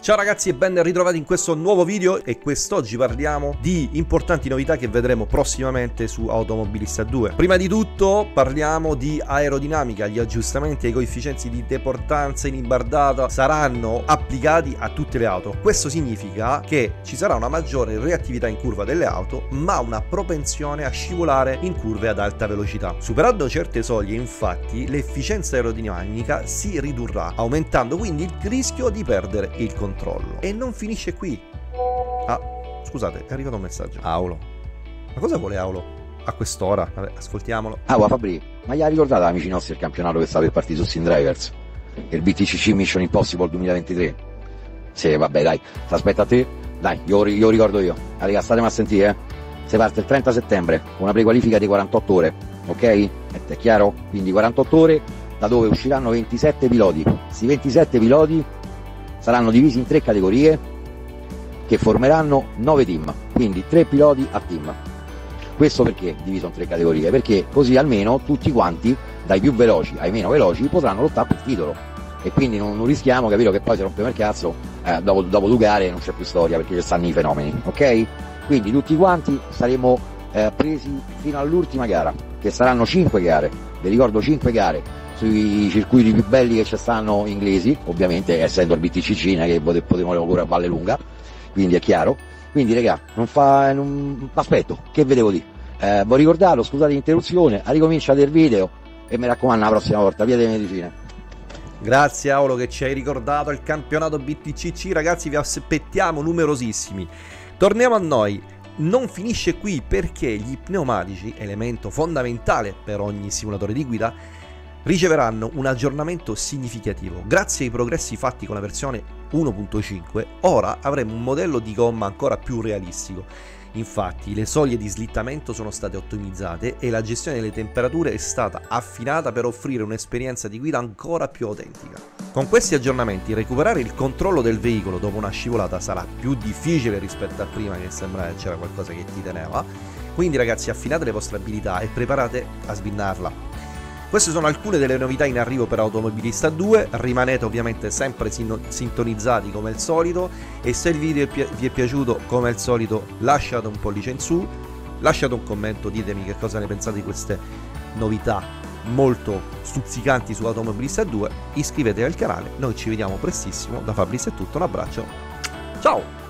Ciao ragazzi e ben ritrovati in questo nuovo video e quest'oggi parliamo di importanti novità che vedremo prossimamente su Automobilista 2. Prima di tutto parliamo di aerodinamica, gli aggiustamenti ai coefficienti di deportanza in imbardata saranno applicati a tutte le auto. Questo significa che ci sarà una maggiore reattività in curva delle auto, ma una propensione a scivolare in curve ad alta velocità. Superando certe soglie, infatti, l'efficienza aerodinamica si ridurrà, aumentando quindi il rischio di perdere il controllo. E non finisce qui. Ah, scusate, è arrivato un messaggio. Aulo. Ma cosa vuole Aulo a quest'ora? Vabbè, ascoltiamolo. Fabri, ma gli ha ricordato amici nostri il campionato che sta per partire su Sim Drivers? Il BTCC Mission Impossible 2023? Sì, vabbè, dai, si aspetta a te. Dai, io ricordo io. Raga, statemi a sentire, eh. Si parte il 30 settembre, una prequalifica di 48 ore, ok? È chiaro? Quindi 48 ore da dove usciranno 27 piloti. Questi 27 piloti saranno divisi in 3 categorie che formeranno 9 team, quindi 3 piloti a team. Questo perché diviso in 3 categorie? Perché così almeno tutti quanti, dai più veloci ai meno veloci, potranno lottare per il titolo. E quindi non rischiamo, capito, che poi si rompiamo il cazzo, dopo 2 gare non c'è più storia perché ci stanno i fenomeni, ok? Quindi tutti quanti saremo presi fino all'ultima gara, che saranno 5 gare, vi ricordo 5 gare, sui circuiti più belli che ci stanno inglesi, ovviamente essendo il BTCC che potremo pure a Valle Lunga, quindi è chiaro. Quindi regà, aspetto, che vedevo lì? Vi ricordato, scusate l'interruzione, ricominciate il video e mi raccomando la prossima volta, via delle medicine. Grazie Aulo che ci hai ricordato il campionato BTCC, ragazzi vi aspettiamo numerosissimi. Torniamo a noi. Non finisce qui perché gli pneumatici, elemento fondamentale per ogni simulatore di guida, riceveranno un aggiornamento significativo. Grazie ai progressi fatti con la versione 1.5, ora avremo un modello di gomma ancora più realistico. Infatti, le soglie di slittamento sono state ottimizzate e la gestione delle temperature è stata affinata per offrire un'esperienza di guida ancora più autentica. Con questi aggiornamenti, recuperare il controllo del veicolo dopo una scivolata sarà più difficile rispetto a prima, che sembra che c'era qualcosa che ti teneva. Quindi ragazzi, affinate le vostre abilità e preparate a svinnarla. Queste sono alcune delle novità in arrivo per Automobilista 2, rimanete ovviamente sempre sintonizzati come al solito e se il video vi è piaciuto come al solito lasciate un pollice in su, lasciate un commento, ditemi che cosa ne pensate di queste novità molto stuzzicanti su Automobilista 2, iscrivetevi al canale, noi ci vediamo prestissimo, da Fabrizio è tutto, un abbraccio, ciao!